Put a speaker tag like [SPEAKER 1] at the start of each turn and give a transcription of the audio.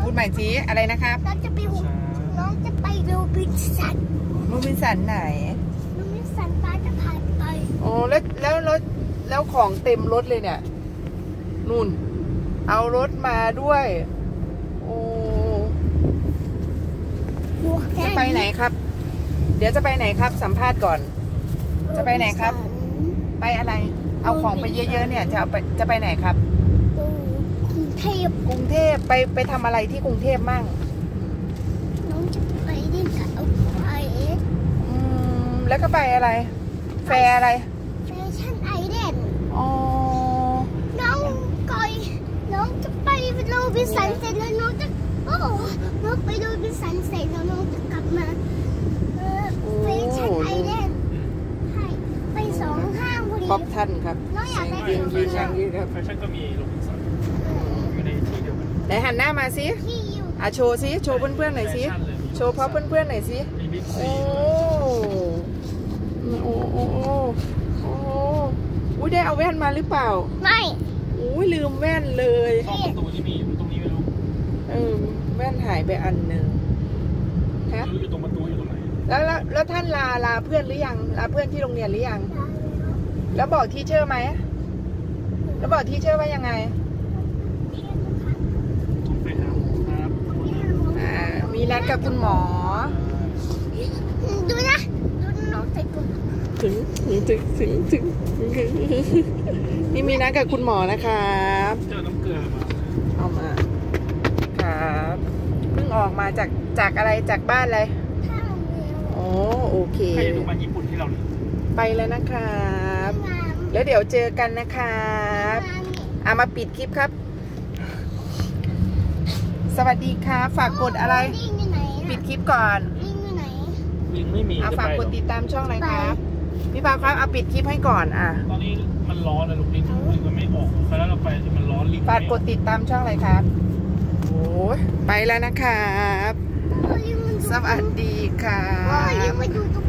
[SPEAKER 1] พูดใหม่สิอะไรนะครับ
[SPEAKER 2] น้องจะไปโรบินสัน
[SPEAKER 1] ไหน
[SPEAKER 2] โรบินสันป้าจะพาไป
[SPEAKER 1] โอ้แล้วของเต็มรถเลยเนี่ยนู่นเอารถมาด้วยโอ้จะไปไหนครับเดี๋ยวจะไปไหนครับสัมภาษณ์ก่อนจะไปไหนครับไปอะไรเอาของไปเยอะๆเนี่ยจะไปไหนครับกรุงเทพไปทำอะไรที่กรุงเทพมั่ง
[SPEAKER 2] น้องจะไปเล่นกับเอาไอเอส
[SPEAKER 1] แล้วก็ไปอะไรแฟร์อะไร
[SPEAKER 2] แฟชั่นไอแลนด์
[SPEAKER 1] อ๋อ
[SPEAKER 2] น้องจะไปโรบินสันเสร็จแล้วน้องจะน้องไปโรบินสันเสร็จแล้วน้องจะกลับมาแฟชั่นไอแลนด์ไป2 ห้างพอดี
[SPEAKER 1] ป๊อปท่านครับ
[SPEAKER 2] น้องอยากไป
[SPEAKER 1] ยืนครับ
[SPEAKER 3] แฟชั่นก็มีโรบินสันอยู่ในที่เดียวกัน
[SPEAKER 1] ไหนหันหน้ามาสิโชว์สิโชว์เพื่อนๆหน่อยสิโชว์เพราะเพื่อนๆหน่อยสิโอ้ได้เอาแว่นมาหรือเปล่า
[SPEAKER 2] ไม่
[SPEAKER 1] ลืมแว่นเลย
[SPEAKER 3] ช่องประตูที่มีอยู่ตรงนี้ไม่รู้
[SPEAKER 1] แว่นหายไปอันหนึ่งฮะ
[SPEAKER 3] อยู่ตรงประตูอยู่ตรงไหน
[SPEAKER 1] แล้วท่านลาเพื่อนหรือยังลาเพื่อนที่โรงเรียนหรือยังแล้วบอกทีเชอร์ไหมแล้วบอกทีเชอร์ว่ายังไงมีนัดกับคุณหมอ
[SPEAKER 2] ดูนะดูน้องใส่กุญ
[SPEAKER 1] ถึงนี่มีนัดกับคุณหมอนะครับ
[SPEAKER 3] เจอน้ำเกลือมา
[SPEAKER 1] เอามาครับเพิ่งออกมาจากอะไรจากบ้านอะไรโอเค
[SPEAKER 3] ใครจะดูมาญี่ปุ่นที่เรา
[SPEAKER 1] ไปแล้วนะครับแล้วเดี๋ยวเจอกันนะครับมาปิดคลิปครับสวัสดีครับฝากกดอะไรปิดคลิปก่อน
[SPEAKER 3] ลิงไม่มี
[SPEAKER 1] ฝากกดติดตามช่องอะไรครับพี่ปาครับเอาปิดคลิปให้ก่อน
[SPEAKER 3] ตอนนี้มันร้อนนะลูกลิงมันไม่ออกแล้วเราไปที่มันร้อนลิง
[SPEAKER 1] ฝากกดติดตามช่องอะไรครับโอ้ไปแล้วนะครับสวัสดีครับ